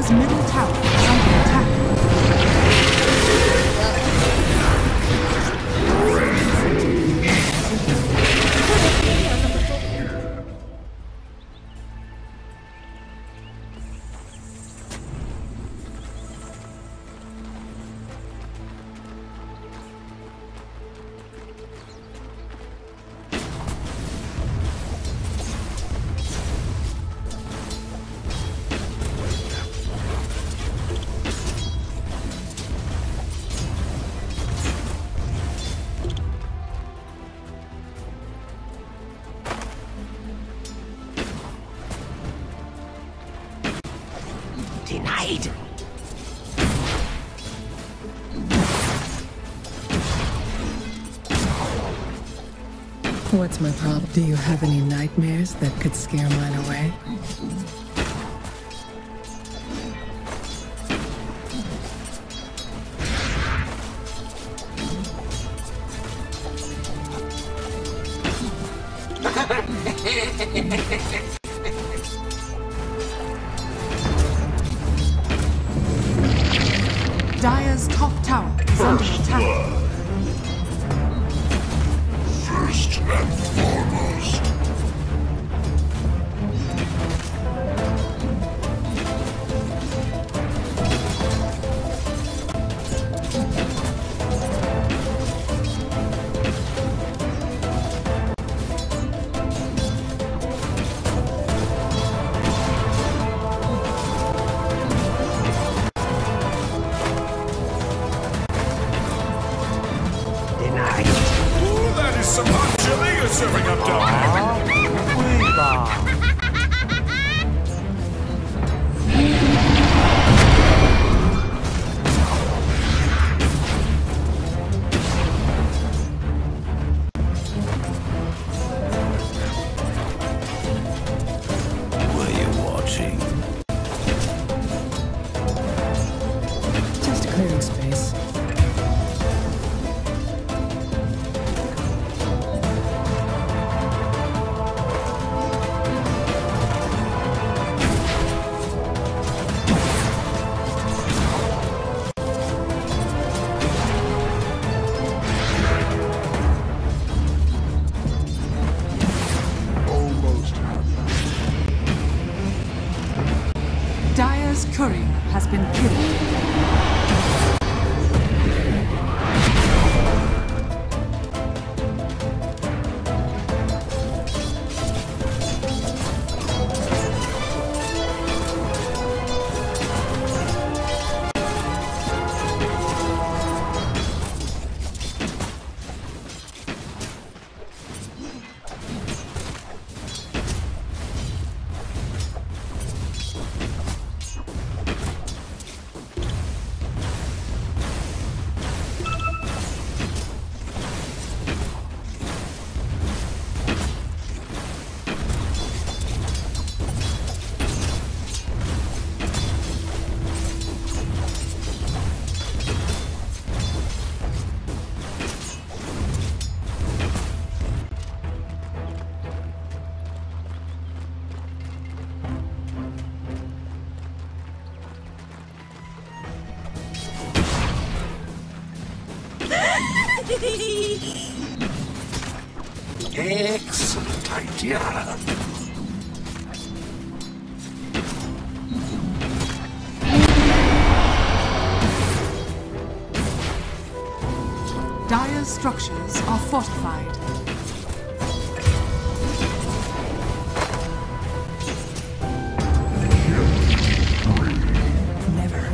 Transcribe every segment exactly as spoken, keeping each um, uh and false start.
Dire's middle tower is under attack. Denied. What's my problem? Do you have any nightmares that could scare mine away? Dire's top tower is under attack. First and foremost. Ooh, that is some hot chili you're serving up down there. Were you watching? Just clearing space. Almost Dire's courier has been killed. excellent idea. Dire's structures are fortified. Never.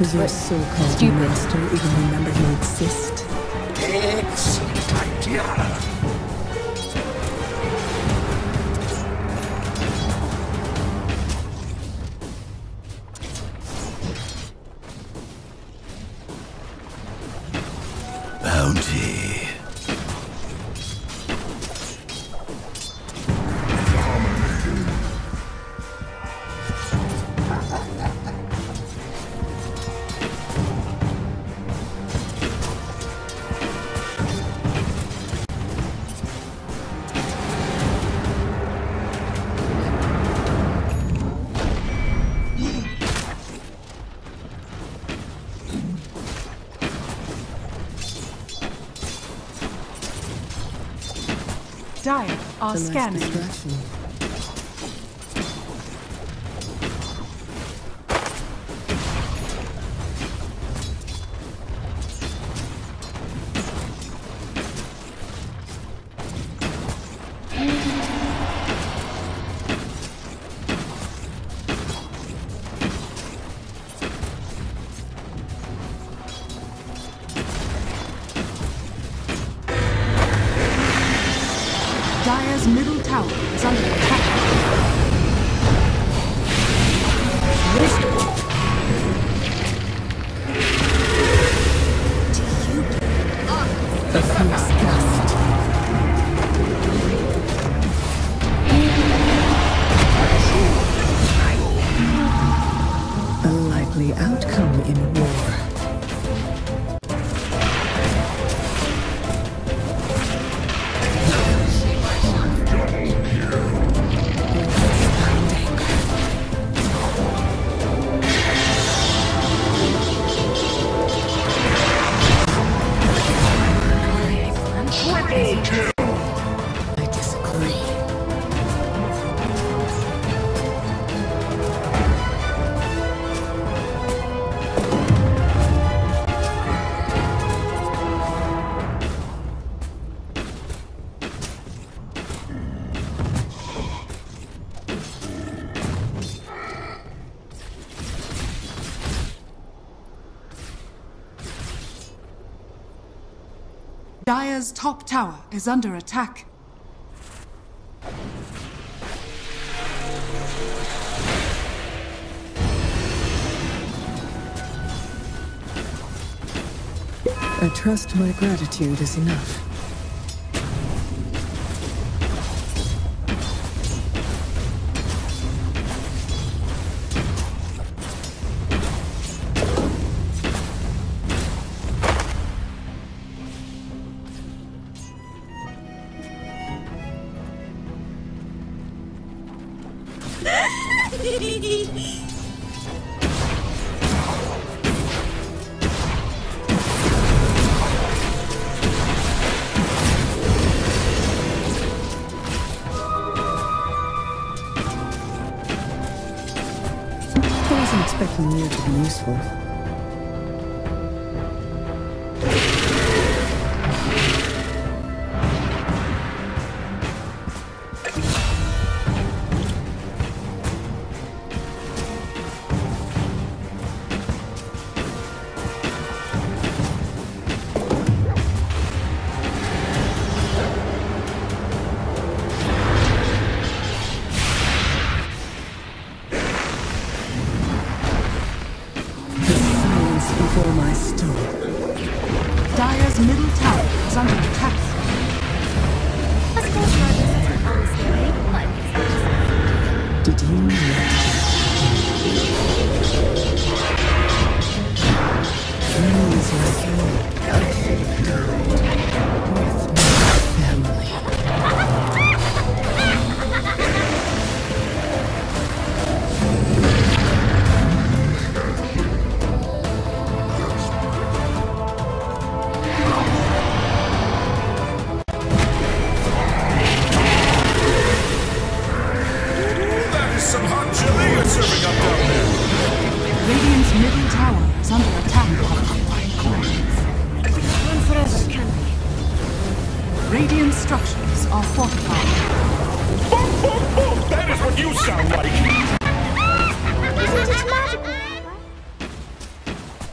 Does your so-called master even remember you exist? Excellent idea. Bounty. Dire are It's a nice scanning. distraction. Dire's middle tower is under attack. A fierce gust. A likely outcome in war. I disagree. Dire's top tower is under attack. I trust my gratitude is enough. I wasn't expecting you to be useful. Before my storm. Dire's middle tower is under attack. Did you know? Friends like you with my family. Some hot chili you're serving up down there. Radiant's middle tower is under attack. One forever, can we? Radiant structures are fortified. Boom, boom, boom! That is what you sound like. Isn't it magical?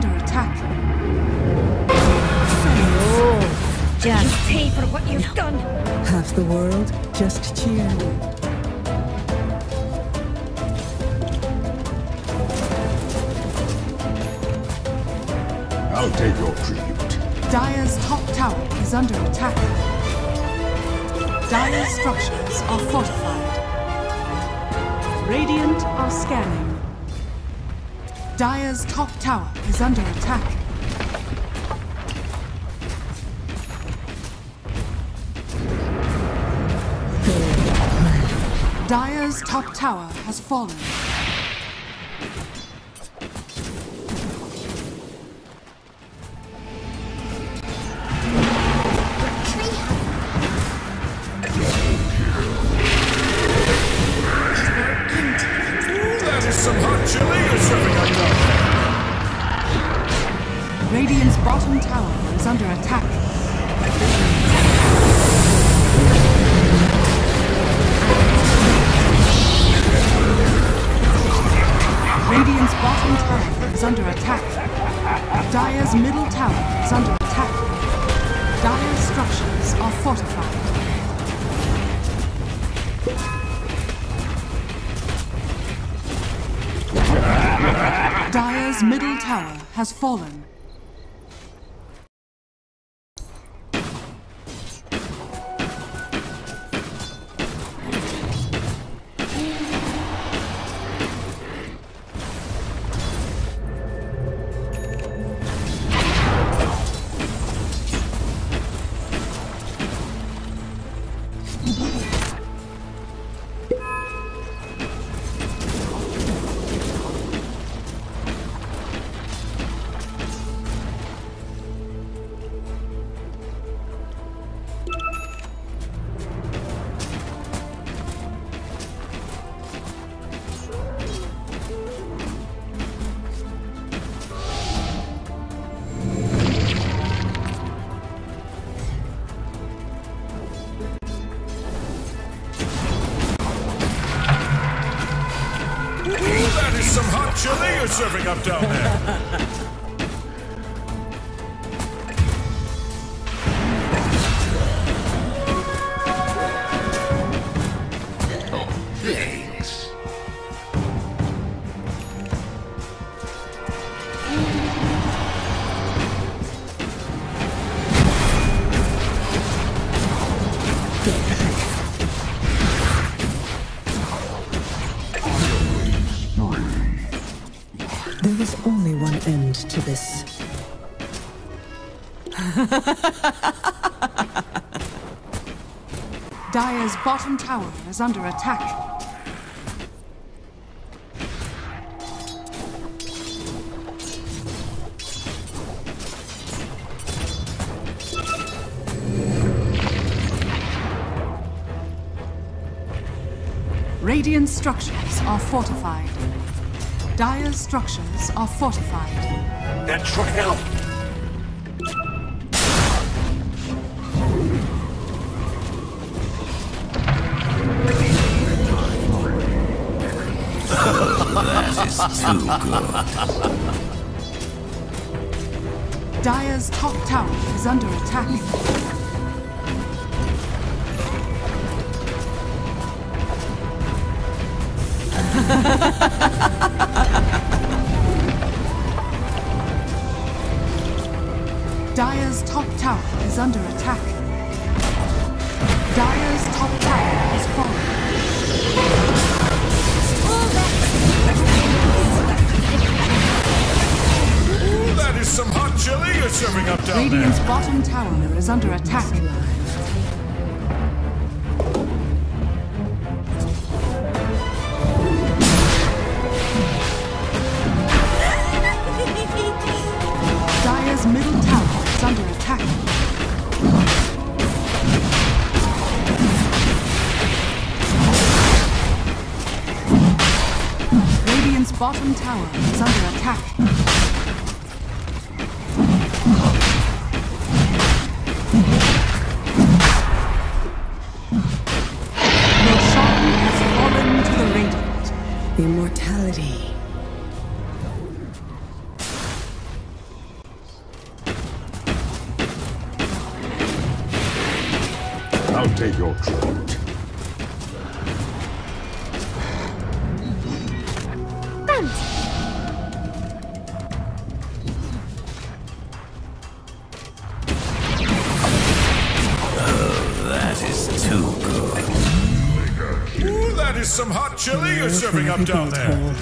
under attack. Just pay for what you've done. Half the world just cheered. I'll take your tribute. Dire's top tower is under attack. Dire's structures are fortified. Radiant are scanning. Dire's top tower is under attack. Dire's top tower has fallen. Some hot chili you're serving up down there. Radiant's bottom tower is under attack. Radiant's bottom tower is under attack. Dire's middle tower is under attack. Dire's structures are fortified. Dire's middle tower has fallen. Some hot chili you're serving up down there. Thanks. There is only one end to this. Dire's bottom tower is under attack. Radiant structures are fortified. Dire's structures are fortified. That's right now. That is too good. Dire's top tower is under attack. Dire's top tower is under attack. Dire's top tower is falling. Ooh, that is some hot chili you're serving up down Radiant's there. bottom tower is under attack. Dire's middle tower is under attack. Radiant's bottom tower is under attack. Roshan has fallen to the Radiant. Immortality. I'll take your tribute. Some hot chili you're serving up down there.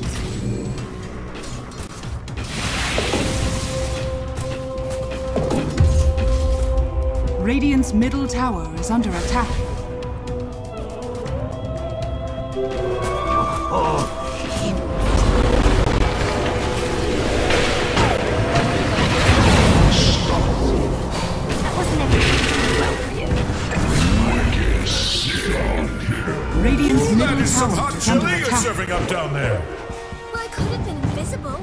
Radiant's middle tower is under attack. Radiant's middle That is some tower hot is under chili you're attack. serving up down there. Well, I could have been invisible.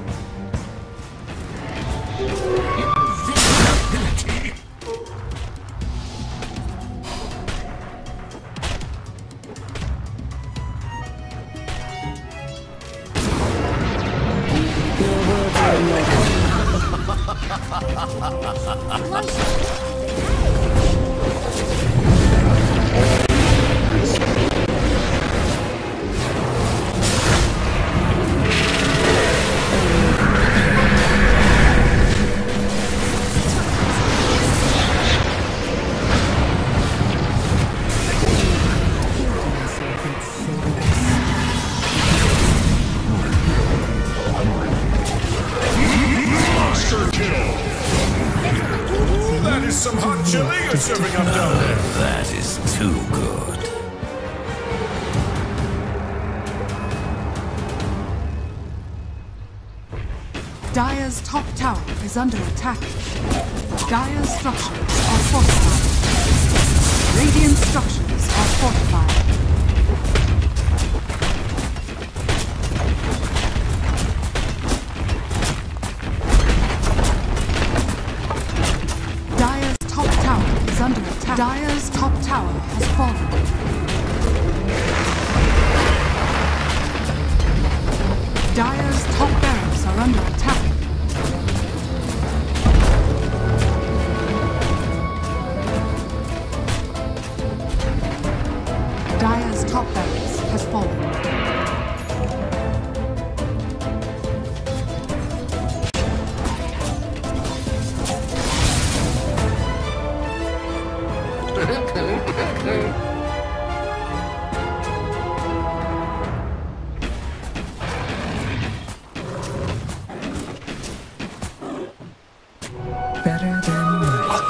Some hot chili you're serving up down there. That is too good. Dire's top tower is under attack. Dire's structures are fortified. Radiant structures are fortified. Under attack. Dire's top tower has fallen. Dire's top barracks are under attack. Dire's top barracks has fallen. Better than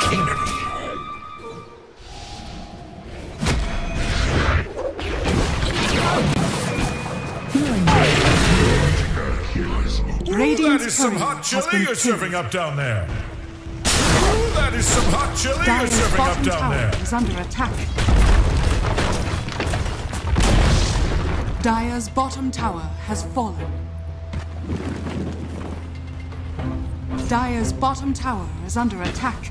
That is some hot chili you're serving up down there. That is some hot chili you're serving up down there. Is under attack. Dire's bottom tower has fallen. Dire's bottom tower is under attack.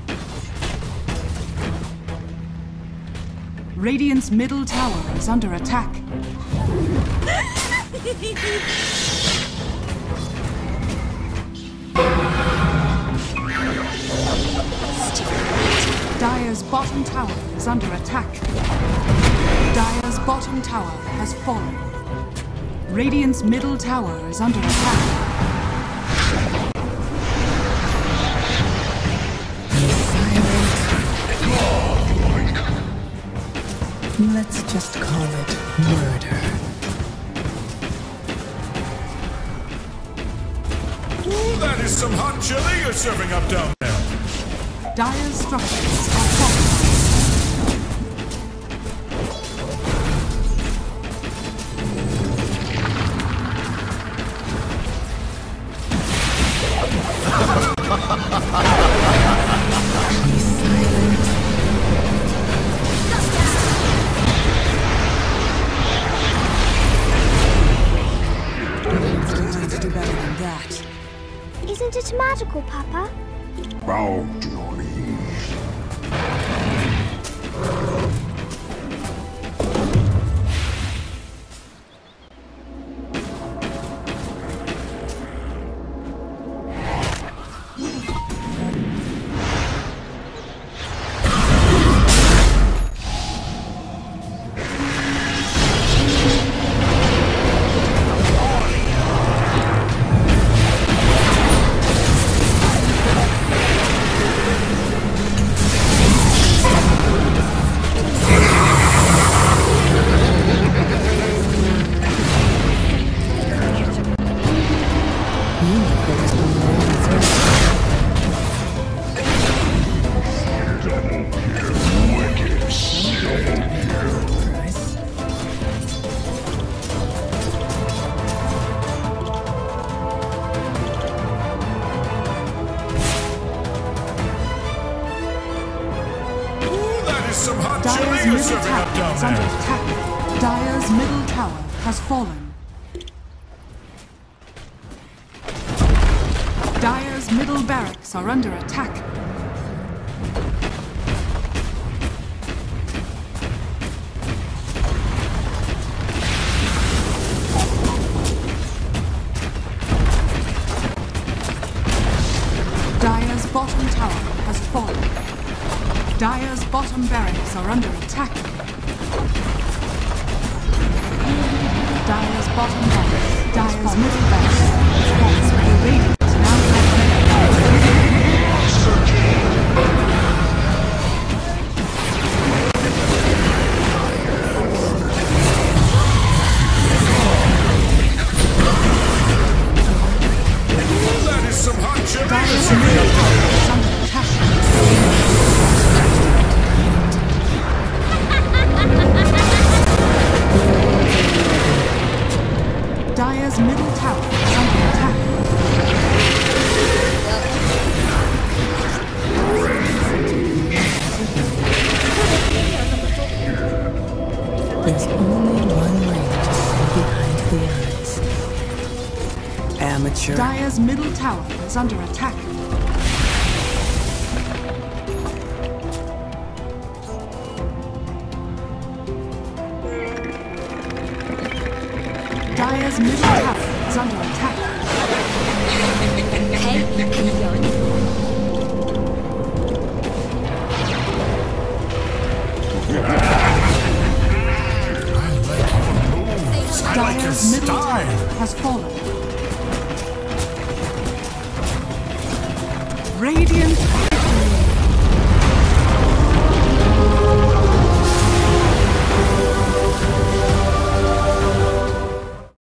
Radiant's middle tower is under attack. Dire's bottom tower is under attack. Dire's bottom tower has fallen. Radiant's middle tower is under attack. Let's just call it murder. Ooh, that is some hot chili you're serving up down there. Dire's structures are fortified. Be silent. To do better than that. Isn't it magical, Papa? Bow to your knees. is some hot Dire's chili you're middle serving up tower down is under there. attack. Dire's middle tower has fallen. Dire's middle barracks are under attack. Dire's bottom tower has fallen. Dire's bottom barracks are under attack. Dire's bottom barracks, Dire's middle barracks has fallen. The Radiant now have That is some hot chili you're Dire's serving middle up down tower there. is under attack. Dire's middle tower is under attack. There's only one way to see behind the eyes. Amateur. Dire's middle tower is under attack. Dire's middle tower is under attack. I like your Dire's middle tower style. has fallen. Radiant